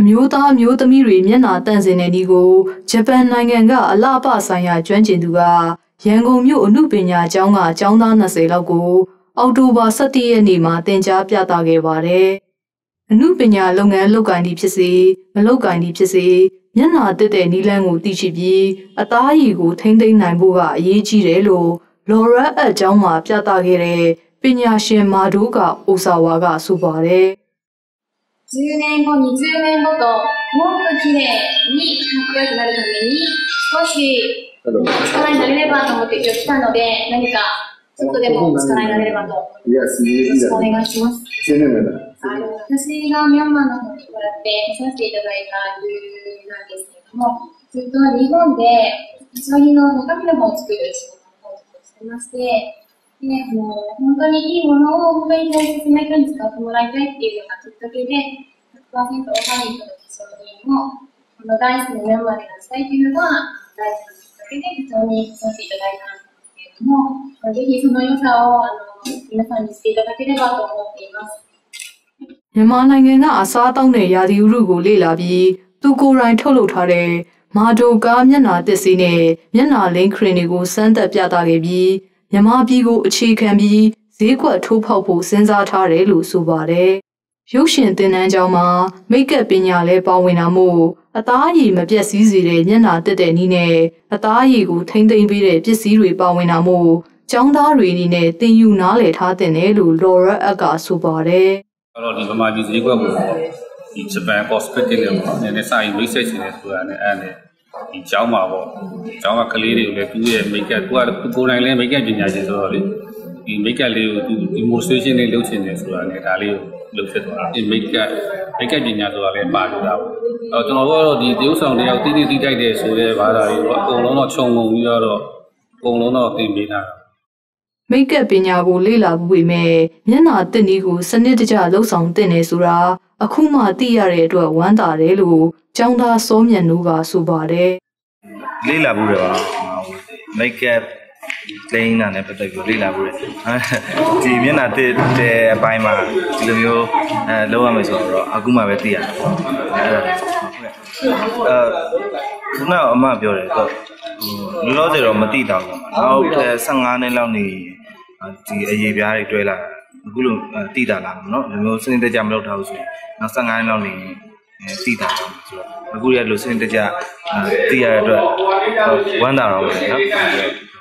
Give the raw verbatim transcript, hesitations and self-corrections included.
မျိုးသားမျိုးသမီးတွေမျက်နှာတန့်စင်တဲ့ဒီကိုဂျပန်နိုင်ငံကအလှပဆိုင်ရာကျွမ်းကျင်သူကရန်ကုန်မြို့အမှုပညာကျောင်းကကျောင်းသား၂၀လောက်ကိုအောက်တိုဘာ၁၁ရက်နေ့မှာတင်ကြားပြသခဲ့ပါတယ်။အမှုပညာလုပ်ငန်းလုပ်ကိုင်သည်ဖြစ်စေမလုပ်ကိုင်သည်ဖြစ်စေမျက်နှာတက်တဲ့နီလန်းကိုသိရှိပြီးအသားရည်ကိုထိမ့်သိမ်းနိုင်ဖို့ကအရေးကြီးတယ်လို့လော်ရက်အကျောင်းမှာပြသခဲ့တဲ့ပညာရှင်မာဒိုကအိုဆာဝါကဆိုပါတယ်။じゅうねんご、にじゅうねんごともっと綺麗にかっこよくなるために少し力になれればと思って今日来たので何かちょっとでも力になれればと思います。よろしくお願いします。私がミャンマーの方にもらって見させていただいた理由なんですけれども、ずっと日本で化粧品の中身の方を作る仕事をしてまして、でもう本当にいいものを本当に大切な人に使ってもらいたいっていうのがきっかけで、ひゃくパーセント オーガニックの化粧品をこの大好きなミャンマーで出したいというのが大事なきっかけで非常に来させていただいたんですけれども、ぜひその良さをあの皆さんにしていただければと思っています。 မြန်မာနိုင်ငံကအစားအသောက်နဲ့ရာသီဥတုကိုလေ့လာပြီးသူကိုယ်တိုင်ထုတ်လုပ်ထားတဲ့မာဒိုကာမျက်နှာသစ်စီးနဲ့မျက်နှာလိမ်းခရင်တွေကိုစမ်းသပ်ပြသခဲ့ပြီးမြန်မာပြည်ကိုအခြေခံပြီးဈေးကွက်ထိုးဖောက်ဖို့စဉ်းစားထားတယ်လို့ဆိုပါတယ်။ရုပ်ရှင်သင်တန်းကျောင်းမှာမိတ်ကပ်ပညာလည်းပါဝင်တာမို့အသားရည်မပြတ်စည်းစေတဲ့မျက်နှာတက်တဲ့နည်းနဲ့အသားရည်ကိုထိမ့်သိမ်းပေးတဲ့ပစ္စည်းတွေပါဝင်တာမို့ကျောင်းသားတွေအနေနဲ့သင်ယူနားလည်ထားတဲ့လို့လော်ရက်အကဆိုပါတယ်။အဲ့တော့ဒီဗမာပြည်ဈေးကွက်ကိုဒီဂျပန် cosmetic နဲ့ပေါ့နည်းနည်းစာရေးမိတ်ဆက်ချင်တယ်ဆိုတာနဲ့အဲ့နဲ့ဒီကျောင်းမှာပေါ့ကျောင်းကကလေးတွေကိုလည်းသူ့ရဲ့ make up သူကကိုယ်တိုင်လည်း make up ပညာရှင်ဆိုတော့လေဒီ make up လေးကိုသူ demonstration လေးလုပ်ချင်တယ်ဆိုတာနဲ့ဒါလေးကိုလုပ်ဖြစ်သွားတာဒီ make up make up ပညာဆိုတာလည်းပါလို့တာပေါ့အဲ့တော့ကျွန်တော်တို့ကတော့ဒီတရုပ်ဆောင်တယောက်တီးတီးတီးတိုက်တယ်ဆိုတဲ့ဘာသာတွေပေါ့အကုန်လုံးတော့ခြုံငုံပြီးတော့အကုန်လုံးတော့သင်ပေးတာမိတ်ကပ်ပညာကိုလေ့လာမှုပေမဲ့မျက်နှာတက်နည်းကိုစနစ်တကျလှုပ်ဆောင်တင်နေဆိုတာအခုမှသိရတဲ့အတွက်ဝမ်းသာတယ်လို့ကျောင်းသားစောမြတ်နိုးကဆိုပါတယ်လေ့လာမှုတွေပါမိတ်ကပ်လိမ်းတာနဲ့ပတ်သက်ပြီးလေ့လာမှုတွေဒီမျက်နှာတက်တဲ့အပိုင်းမှာဒီလိုမျိုးအဲလောက်ရမယ်ဆိုတော့အခုမှပဲသိရတယ်အဲအဲခုနကအမပြောတယ်တော့လောလောဆယ်တော့မသိတော့ဘူးနောက်ဆယ့်ငါးနှစ်လောက်နေဒီအရေးပြားတွေတွဲလာအခုလိုသိတာလားเนาะဒီမျိုးစနစ်တကျမလုပ်ထားဘူးဆိုရင်နောက်ဆယ့်ငါးနှစ်လောက်နေသိတာဆိုတော့အခုရလို့စနစ်တကျသိရတဲ့အတွက်ဝမ်းသာတော့ပဲเนาะ